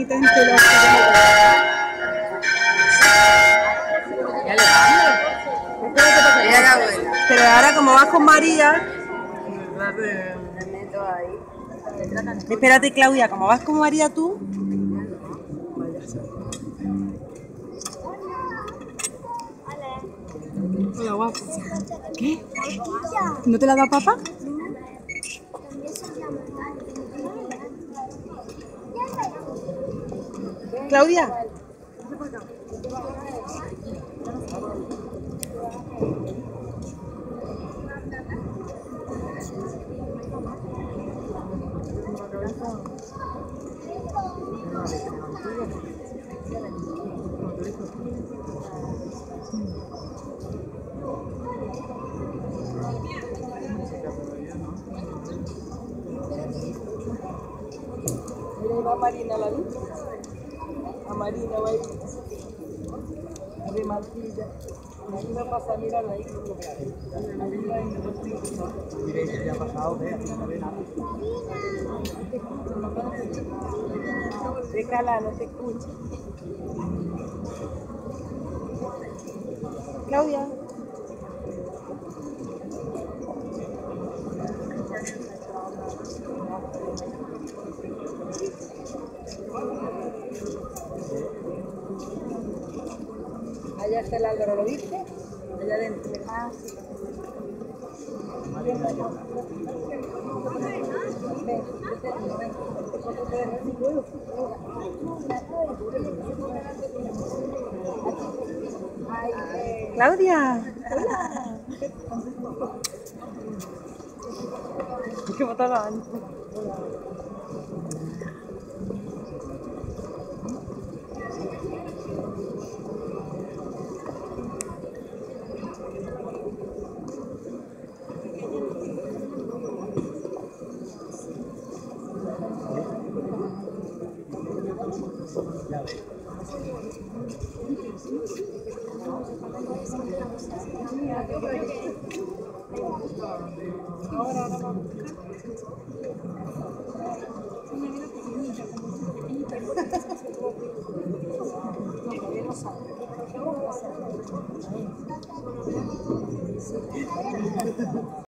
metes en pelo. Ya le mando. Mira la abuela. Pero ahora como vas con María... Me meto ahí. Espérate, Claudia, como vas con María tú... Hola, guapo. ¿Qué? ¿No te la da papá? Claudia. Mira, ahí va Marina, ¿la vi? A Marina va ahí. De Martilla. Aquí va a pasar, mírala ahí. Marina ahí. Mira, ya ha pasado, ve, aquí no ve nada. Déjala, no te escucha. Claudia. Allá está el Álvaro, ¿lo viste? Allá adentro. Ah, sí. Claudia. Hola. ¿Qué foto la dan? Ahora